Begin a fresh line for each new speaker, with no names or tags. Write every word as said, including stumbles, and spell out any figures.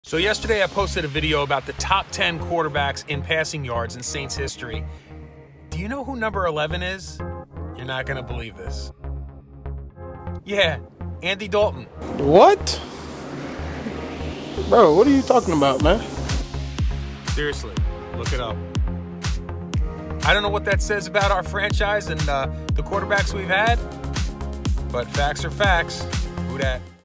So yesterday I posted a video about the top ten quarterbacks in passing yards in Saints history. Do you know who number eleven is? You're not gonna believe this. Yeah, Andy Dalton.
What? Bro, what are you talking about, man?
Seriously, look it up. I don't know what that says about our franchise and uh, the quarterbacks we've had, but facts are facts. Who dat?